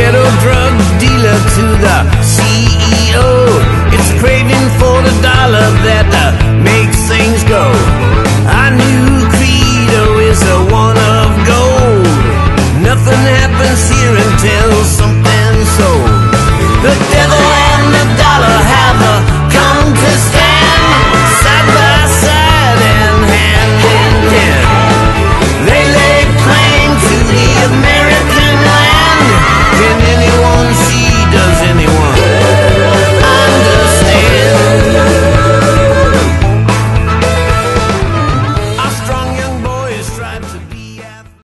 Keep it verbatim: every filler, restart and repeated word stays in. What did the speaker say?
ghetto drug dealer to the C E O. It's craving for the dollar that the